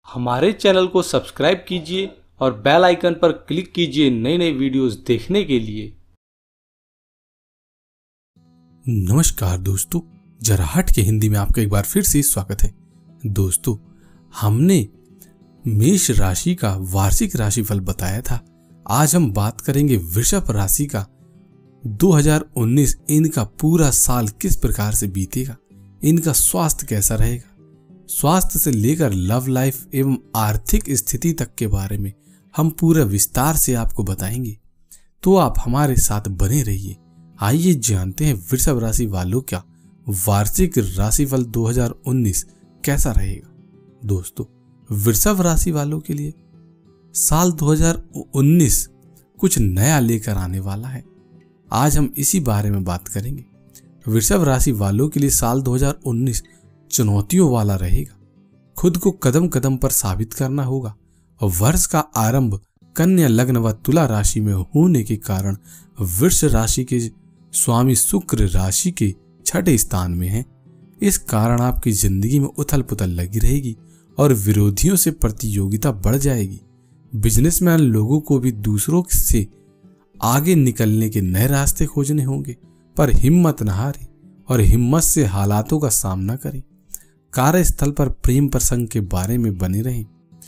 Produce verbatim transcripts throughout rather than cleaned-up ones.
हमारे चैनल को सब्सक्राइब कीजिए और बेल आइकन पर क्लिक कीजिए नई नई वीडियोस देखने के लिए। नमस्कार दोस्तों, जरा हट के हिंदी में आपका एक बार फिर से स्वागत है। दोस्तों, हमने मेष राशि का वार्षिक राशिफल बताया था। आज हम बात करेंगे वृषभ राशि का दो हज़ार उन्नीस, इनका पूरा साल किस प्रकार से बीतेगा, इनका स्वास्थ्य कैसा रहेगा, स्वास्थ्य से लेकर लव लाइफ एवं आर्थिक स्थिति तक के बारे में हम पूरा विस्तार से आपको बताएंगे। तो आप हमारे साथ बने रहिए। आइए जानते हैं वृषभ राशि वालों का वार्षिक राशिफल दो हज़ार उन्नीस कैसा रहेगा। दोस्तों, वृषभ राशि वालों के लिए साल दो हज़ार उन्नीस कुछ नया लेकर आने वाला है। आज हम इसी बारे में बात करेंगे। वृषभ राशि वालों के लिए साल दो हज़ार उन्नीस चुनौतियों वाला रहेगा। खुद को कदम कदम पर साबित करना होगा और वर्ष का आरंभ कन्या लग्न व तुला राशि में होने के कारण वृष राशि के स्वामी शुक्र राशि के छठे स्थान में है। इस कारण आपकी जिंदगी में उथल पुथल लगी रहेगी और विरोधियों से प्रतियोगिता बढ़ जाएगी। बिजनेसमैन लोगों को भी दूसरों से आगे निकलने के नए रास्ते खोजने होंगे, पर हिम्मत न हारें और हिम्मत से हालातों का सामना करें। कार्यस्थल पर प्रेम प्रसंग के बारे में बने रहें,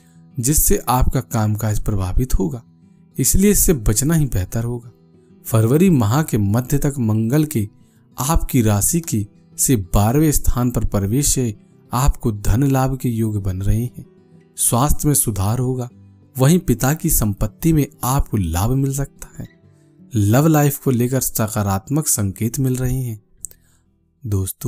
जिससे आपका कामकाज प्रभावित होगा, इसलिए इससे बचना ही बेहतर होगा। फरवरी माह के मध्य तक मंगल के आपकी राशि की से बारहवें स्थान पर प्रवेश से आपको धन लाभ के योग बन रहे हैं। स्वास्थ्य में सुधार होगा, वहीं पिता की संपत्ति में आपको लाभ मिल सकता है। लव लाइफ को लेकर सकारात्मक संकेत मिल रहे हैं। दोस्तों,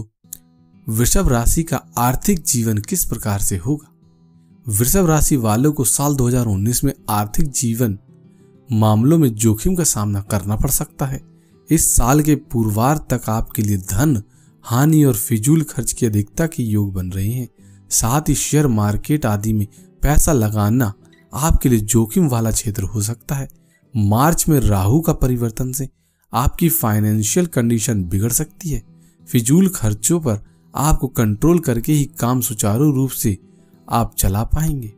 वृषभ राशि का आर्थिक जीवन किस प्रकार से होगा। वृषभ राशि वालों को साल दो हज़ार उन्नीस में आर्थिक जीवन मामलों में जोखिम का सामना करना पड़ सकता है। इस साल के पूर्वार्ध तक आपके लिए धन हानि और फिजूल खर्च की अधिकता के योग बन रहे हैं। साथ ही शेयर मार्केट आदि में पैसा लगाना आपके लिए जोखिम वाला क्षेत्र हो सकता है। मार्च में राहु का परिवर्तन से आपकी फाइनेंशियल कंडीशन बिगड़ सकती है। फिजूल खर्चों पर आपको कंट्रोल करके ही काम सुचारू रूप से आप चला पाएंगे।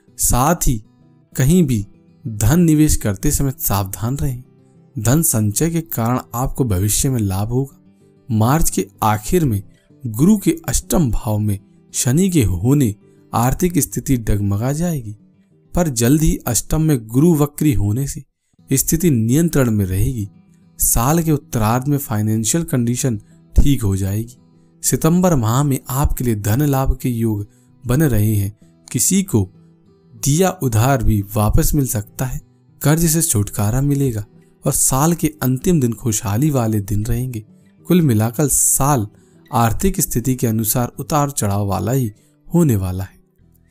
साथ ही कहीं भी धन निवेश करते समय सावधान रहें। धन संचय के कारण आपको भविष्य में लाभ होगा। मार्च के आखिर में गुरु के अष्टम भाव में शनि के होने आर्थिक स्थिति डगमगा जाएगी, पर जल्द ही अष्टम में गुरु वक्री होने से स्थिति नियंत्रण में रहेगी। साल के उत्तरार्ध में फाइनेंशियल कंडीशन ठीक हो जाएगी। सितंबर माह में आपके लिए धन लाभ के योग बन रहे हैं। किसी को दिया उधार भी वापस मिल सकता है। कर्ज से छुटकारा मिलेगा और साल के अंतिम दिन खुशहाली वाले दिन रहेंगे। कुल मिलाकर साल आर्थिक स्थिति के अनुसार उतार चढ़ाव वाला ही होने वाला है।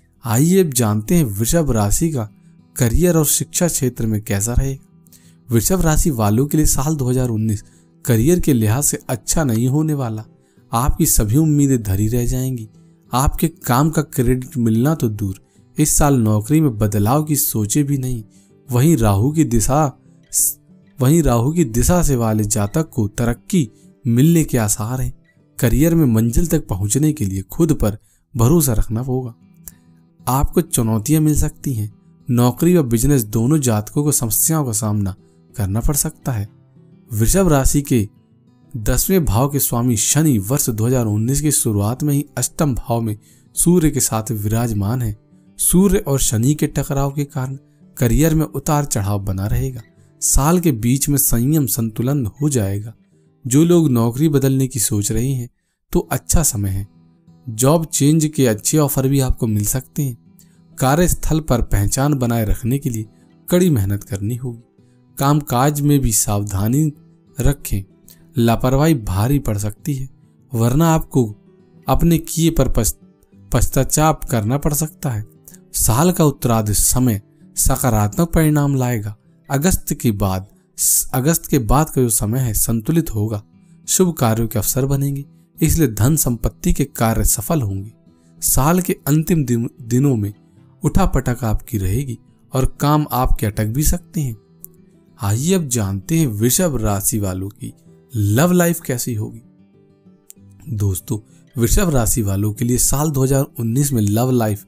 आइए अब जानते हैं वृषभ राशि का करियर और शिक्षा क्षेत्र में कैसा रहेगा। वृषभ राशि वालों के लिए साल दो हज़ार उन्नीस करियर के लिहाज से अच्छा नहीं होने वाला। आपकी सभी उम्मीदें धरी रह जाएंगी। आपके काम का क्रेडिट मिलना तो दूर, इस साल नौकरी में बदलाव की सोचे भी नहीं। वहीं राहु की दिशा वहीं राहु की दिशा से वाले जातक को तरक्की मिलने के आसार हैं। करियर में मंजिल तक पहुंचने के लिए खुद पर भरोसा रखना होगा। आपको चुनौतियां मिल सकती हैं। नौकरी व बिजनेस दोनों जातकों को समस्याओं का सामना करना पड़ सकता है। वृषभ राशि के दसवें भाव के स्वामी शनि वर्ष दो हज़ार उन्नीस की शुरुआत में ही अष्टम भाव में सूर्य के साथ विराजमान है। सूर्य और शनि के टकराव के कारण करियर में उतार चढ़ाव बना रहेगा। साल के बीच में संयम संतुलन हो जाएगा। जो लोग नौकरी बदलने की सोच रहे हैं तो अच्छा समय है। जॉब चेंज के अच्छे ऑफर भी आपको मिल सकते हैं। कार्यस्थल पर पहचान बनाए रखने के लिए कड़ी मेहनत करनी होगी। कामकाज में भी सावधानी रखें, लापरवाही भारी पड़ सकती है, वरना आपको अपने किए पर पश्चाताप करना पड़ सकता है। साल का उत्तरार्ध समय सकारात्मक परिणाम लाएगा। अगस्त के बाद अगस्त के बाद का जो समय है संतुलित होगा। शुभ कार्यों के अवसर बनेंगे, इसलिए धन संपत्ति के कार्य सफल होंगे। साल के अंतिम दिन, दिनों में उठापटक आपकी रहेगी और काम आपके अटक भी सकते हैं। आइए अब जानते हैं वृषभ राशि वालों की लव लाइफ कैसी होगी। दोस्तों, वृषभ राशि वालों के लिए साल दो हज़ार उन्नीस में लव लाइफ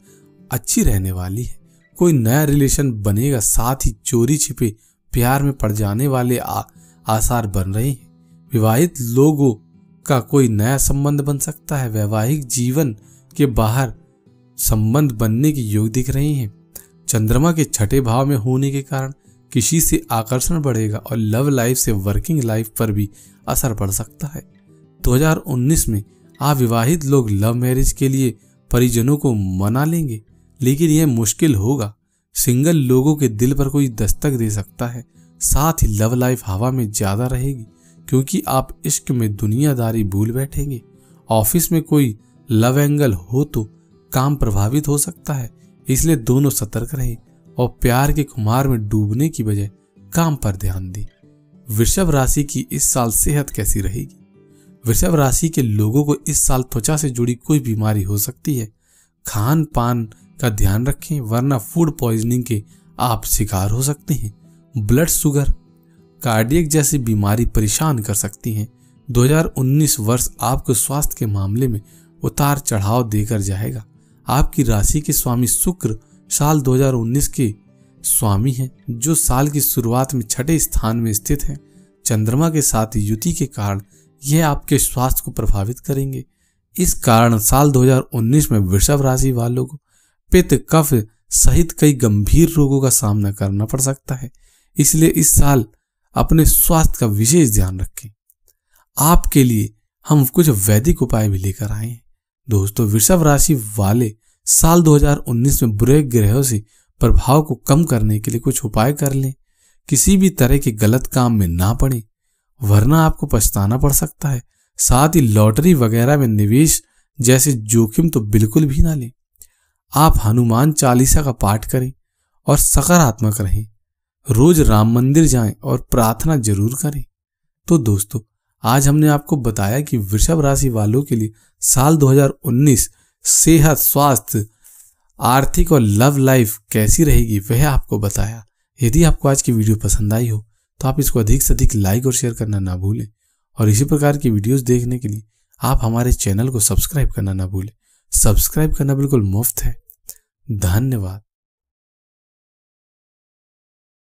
अच्छी रहने वाली है। कोई नया रिलेशन बनेगा, साथ ही चोरी छिपे प्यार में पड़ जाने वाले आ, आसार बन रहे हैं। विवाहित लोगों का कोई नया संबंध बन सकता है। वैवाहिक जीवन के बाहर संबंध बनने के योग दिख रहे हैं। चंद्रमा के छठे भाव में होने के कारण किसी से आकर्षण बढ़ेगा और लव लाइफ से वर्किंग लाइफ पर भी असर पड़ सकता है। दो हज़ार उन्नीस में अविवाहित लोग लव मैरिज के लिए परिजनों को मना लेंगे, लेकिन यह मुश्किल होगा। सिंगल लोगों के दिल पर कोई दस्तक दे सकता है। साथ ही लव लाइफ हवा में ज्यादा रहेगी, क्योंकि आप इश्क में दुनियादारी भूल बैठेंगे। ऑफिस में कोई लव एंगल हो तो काम प्रभावित हो सकता है, इसलिए दोनों सतर्क रहें और प्यार के खुमार में डूबने की बजाय काम पर ध्यान दें। वृषभ राशि की इस साल सेहत कैसी रहेगी? वृषभ राशि के लोगों को इस साल त्वचा से जुड़ी कोई बीमारी हो सकती है। खान पान का ध्यान रखें, वरना फूड पॉइजनिंग के आप शिकार हो सकते हैं। ब्लड शुगर, कार्डियक जैसी बीमारी परेशान कर सकती हैं। दो हज़ार उन्नीस वर्ष आपको स्वास्थ्य के मामले में उतार चढ़ाव देकर जाएगा। आपकी राशि के स्वामी शुक्र साल दो हज़ार उन्नीस के स्वामी हैं, जो साल की शुरुआत में छठे स्थान में स्थित हैं। चंद्रमा के साथ युति के कारण यह आपके स्वास्थ्य को प्रभावित करेंगे। इस कारण साल दो हज़ार उन्नीस में वृषभ राशि वालों को पित्त, कफ सहित कई गंभीर रोगों का सामना करना पड़ सकता है। इसलिए इस साल अपने स्वास्थ्य का विशेष ध्यान रखें। आपके लिए हम कुछ वैदिक उपाय भी लेकर आए हैं। दोस्तों, वृषभ राशि वाले साल दो हज़ार उन्नीस में बुरे ग्रहों से प्रभाव को कम करने के लिए कुछ उपाय कर लें। किसी भी तरह के गलत काम में ना पड़े, वरना आपको पछताना पड़ सकता है। साथ ही लॉटरी वगैरह में निवेश जैसे जोखिम तो बिल्कुल भी ना लें। आप हनुमान चालीसा का पाठ करें और सकारात्मक रहें। रोज राम मंदिर जाएं और प्रार्थना जरूर करें। तो दोस्तों, आज हमने आपको बताया कि वृषभ राशि वालों के लिए साल दो हज़ार उन्नीस सेहत, स्वास्थ्य, आर्थिक और लव लाइफ कैसी रहेगी, वह आपको बताया। यदि आपको आज की वीडियो पसंद आई हो तो आप इसको अधिक से अधिक लाइक और शेयर करना ना भूलें, और इसी प्रकार की वीडियोस देखने के लिए आप हमारे चैनल को सब्सक्राइब करना ना भूलें। सब्सक्राइब करना बिल्कुल मुफ्त है। धन्यवाद।